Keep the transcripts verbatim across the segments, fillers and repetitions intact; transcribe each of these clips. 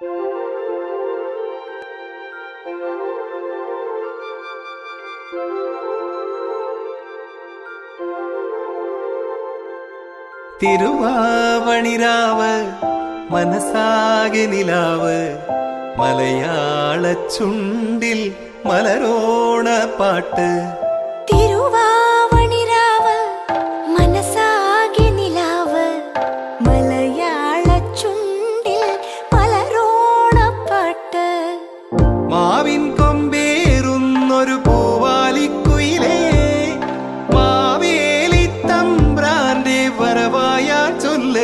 തിരുവാവണിരാവ് മനസാകെ നിലാവ് മലയാള ചുണ്ടിൽ മലരോണ പാട്ട്. തിരുവാവണിരാവ് മനസാകെ നിലാവ് മലയാള ചുണ്ടിൽ മലരോണ പാട്ട്. മാവിൻ കൊമ്പേറുന്നൊരു പൂവാലിക്കുയിലേ മാവേലി തമ്പ്രാന്റെ വരവായാ ചൊല്ല്.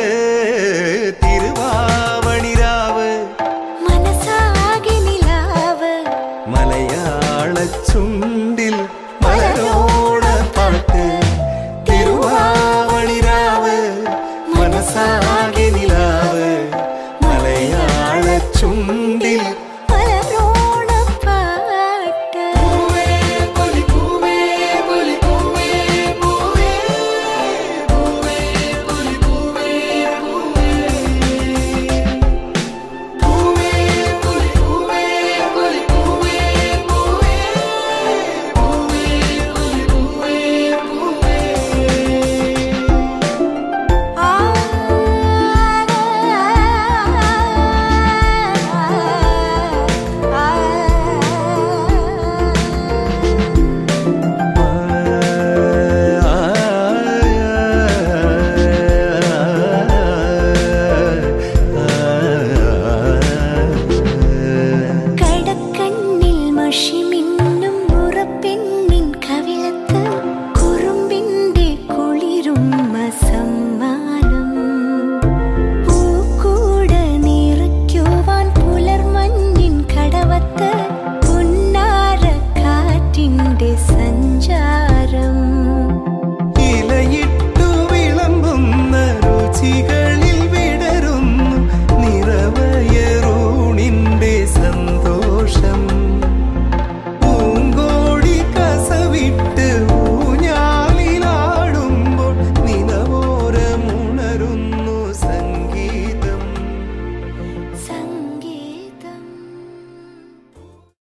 തിരുവാവണിരാവ് മനസാകെ നിലാവ് മലയാള ചുണ്ടിൽ മലരോണ പാട്ട്. തിരുവാവണിരാവ് മനസാകെ നിലാവ് മലയാള ചുണ്ടിൽ